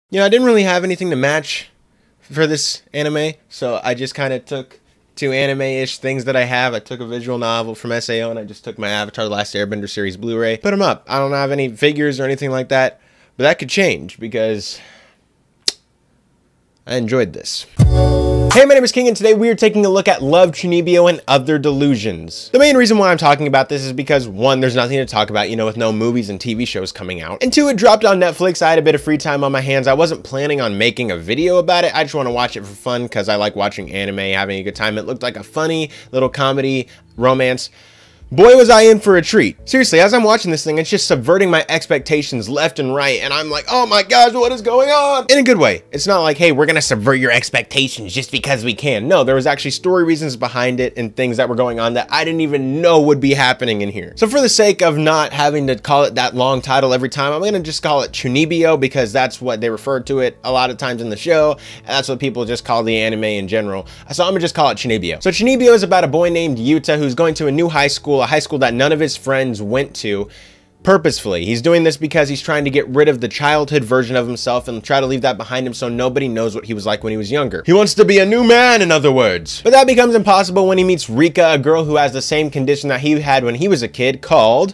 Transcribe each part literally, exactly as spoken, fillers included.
You know, I didn't really have anything to match for this anime, so I just kind of took two anime-ish things that I have. I took a visual novel from S A O, and I just took my Avatar: The Last Airbender series Blu-ray, put them up. I don't have any figures or anything like that, but that could change because I enjoyed this. Hey, my name is King, and today we are taking a look at Love, Chunibyo, and Other Delusions. The main reason why I'm talking about this is because, one, there's nothing to talk about, you know, with no movies and T V shows coming out. And two, it dropped on Netflix. I had a bit of free time on my hands. I wasn't planning on making a video about it. I just want to watch it for fun because I like watching anime, having a good time. It looked like a funny little comedy romance. Boy, was I in for a treat. Seriously, as I'm watching this thing, it's just subverting my expectations left and right, and I'm like, oh my gosh, what is going on? In a good way. It's not like, hey, we're gonna subvert your expectations just because we can. No, there was actually story reasons behind it and things that were going on that I didn't even know would be happening in here. So for the sake of not having to call it that long title every time, I'm gonna just call it Chunibyo because that's what they refer to it a lot of times in the show, and that's what people just call the anime in general. So I'm gonna just call it Chunibyo. So Chunibyo is about a boy named Yuta who's going to a new high school, a high school that none of his friends went to purposefully. He's doing this because he's trying to get rid of the childhood version of himself and try to leave that behind him so nobody knows what he was like when he was younger. He wants to be a new man, in other words. But that becomes impossible when he meets Rikka, a girl who has the same condition that he had when he was a kid, called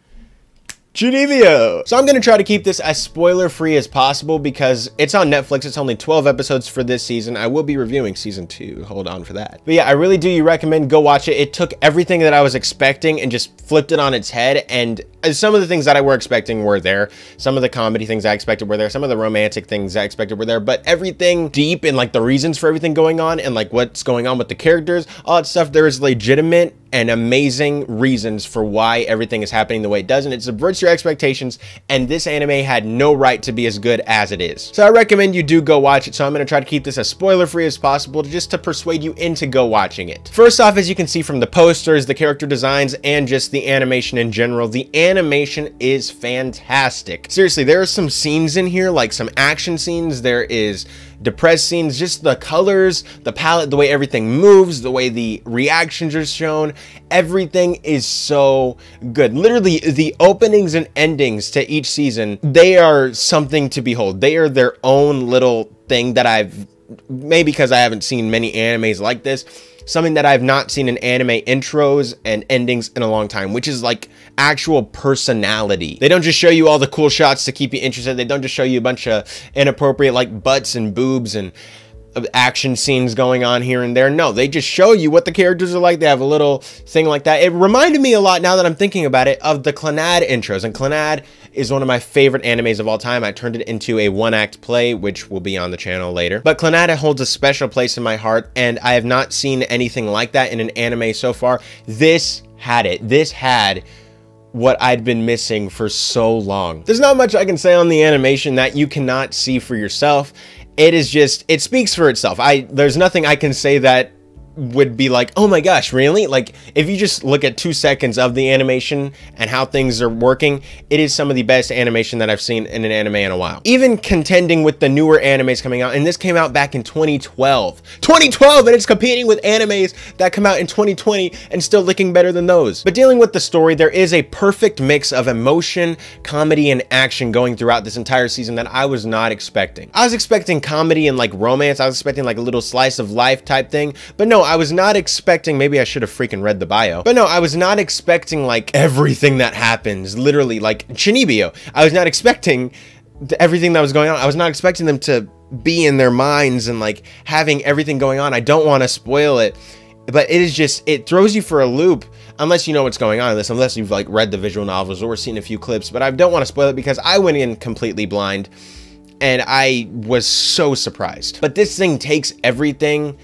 Chunibyo. So I'm gonna try to keep this as spoiler free as possible because it's on Netflix. It's only twelve episodes for this season. I will be reviewing season two. Hold on for that. But yeah, I really do recommend go watch it. It took everything that I was expecting and just flipped it on its head. And some of the things that I were expecting were there. Some of the comedy things I expected were there. Some of the romantic things I expected were there. But everything deep and like the reasons for everything going on and like what's going on with the characters, all that stuff, there is legitimate and amazing reasons for why everything is happening the way it does, and it subverts your expectations, and this anime had no right to be as good as it is. So I recommend you do go watch it. So I'm going to try to keep this as spoiler free as possible just to persuade you into go watching it. First off, as you can see from the posters, the character designs, and just the animation in general, the animation is fantastic. Seriously, there are some scenes in here, like some action scenes. There is depressed scenes, just the colors, the palette, the way everything moves, the way the reactions are shown, everything is so good. Literally, the openings and endings to each season, they are something to behold. They are their own little thing that I've, maybe because I haven't seen many animes like this, something that I've not seen in anime intros and endings in a long time, which is like actual personality. They don't just show you all the cool shots to keep you interested. They don't just show you a bunch of inappropriate like butts and boobs and action scenes going on here and there. No, they just show you what the characters are like. They have a little thing like that. It reminded me a lot, now that I'm thinking about it, of the Clannad intros, and Clannad is one of my favorite animes of all time. I turned it into a one-act play, which will be on the channel later. But Clannad holds a special place in my heart, and I have not seen anything like that in an anime so far. This had it. This had what I'd been missing for so long. There's not much I can say on the animation that you cannot see for yourself. It is just, it speaks for itself. I, there's nothing I can say that would be like, oh my gosh, really? Like, if you just look at two seconds of the animation and how things are working, it is some of the best animation that I've seen in an anime in a while. Even contending with the newer animes coming out, and this came out back in twenty twelve. twenty twelve, and it's competing with animes that come out in twenty twenty and still looking better than those. But dealing with the story, there is a perfect mix of emotion, comedy, and action going throughout this entire season that I was not expecting. I was expecting comedy and like romance. I was expecting like a little slice of life type thing, but no, I was not expecting, maybe I should have freaking read the bio, but no, I was not expecting like everything that happens, literally like Chunibyo. I was not expecting everything that was going on. I was not expecting them to be in their minds and like having everything going on. I don't want to spoil it, but it is just, it throws you for a loop unless you know what's going on in this, unless you've like read the visual novels or seen a few clips. But I don't want to spoil it because I went in completely blind and I was so surprised. But this thing takes everything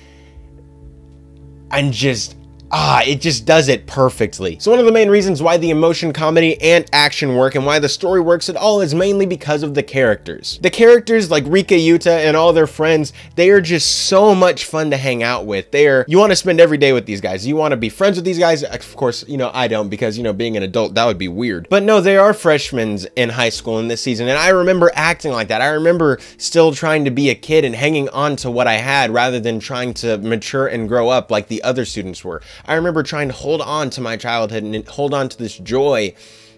and just, ah, it just does it perfectly. So one of the main reasons why the emotion, comedy, and action work and why the story works at all is mainly because of the characters. The characters like Rikka, Yuta, and all their friends, they are just so much fun to hang out with. They are, you want to spend every day with these guys. You want to be friends with these guys. Of course, you know, I don't, because, you know, being an adult, that would be weird. But no, they are freshmen in high school in this season, and I remember acting like that. I remember still trying to be a kid and hanging on to what I had rather than trying to mature and grow up like the other students were. I remember trying to hold on to my childhood and hold on to this joy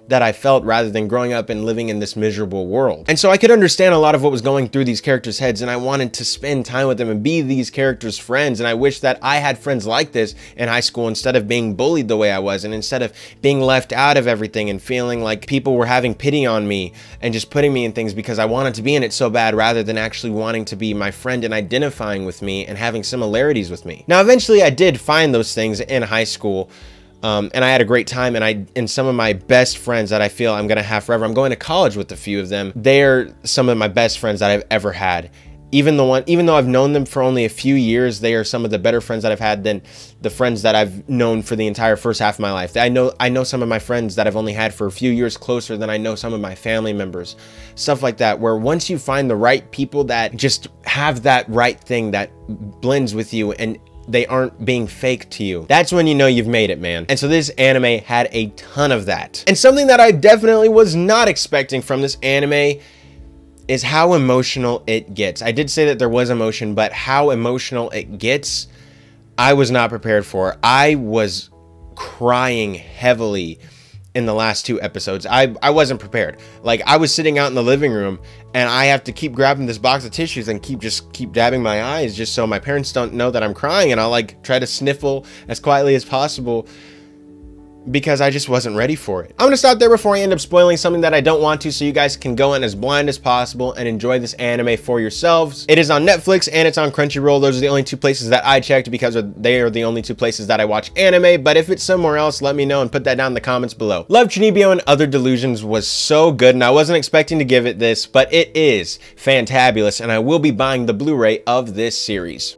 that I felt rather than growing up and living in this miserable world. And so I could understand a lot of what was going through these characters' heads, and I wanted to spend time with them and be these characters' friends. And I wish that I had friends like this in high school instead of being bullied the way I was, and instead of being left out of everything and feeling like people were having pity on me and just putting me in things because I wanted to be in it so bad, rather than actually wanting to be my friend and identifying with me and having similarities with me. Now, eventually I did find those things in high school. Um, and I had a great time, and I, and some of my best friends that I feel I'm gonna have forever. I'm going to college with a few of them. They're some of my best friends that I've ever had. Even the one, even though I've known them for only a few years, they are some of the better friends that I've had than the friends that I've known for the entire first half of my life. I know, I know some of my friends that I've only had for a few years closer than I know some of my family members. Stuff like that, where once you find the right people that just have that right thing that blends with you and they aren't being fake to you, that's when you know you've made it, man. And so this anime had a ton of that. And something that I definitely was not expecting from this anime is how emotional it gets. I did say that there was emotion, but how emotional it gets, I was not prepared for. I was crying heavily in the last two episodes. I, I wasn't prepared. Like, I was sitting out in the living room and I have to keep grabbing this box of tissues and keep just keep dabbing my eyes just so my parents don't know that I'm crying, and I'll like try to sniffle as quietly as possible because I just wasn't ready for it. I'm gonna stop there before I end up spoiling something that I don't want to, so you guys can go in as blind as possible and enjoy this anime for yourselves. It is on Netflix and it's on Crunchyroll. Those are the only two places that I checked because they are the only two places that I watch anime, but if it's somewhere else, let me know and put that down in the comments below. Love, Chunibyo, and Other Delusions was so good, and I wasn't expecting to give it this, but it is fantabulous, and I will be buying the Blu-ray of this series.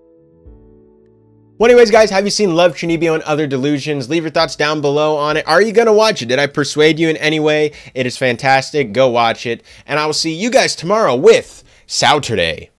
Well, anyways, guys, have you seen Love, Chunibyo, and Other Delusions? Leave your thoughts down below on it. Are you gonna watch it? Did I persuade you in any way? It is fantastic. Go watch it. And I will see you guys tomorrow with Saturday.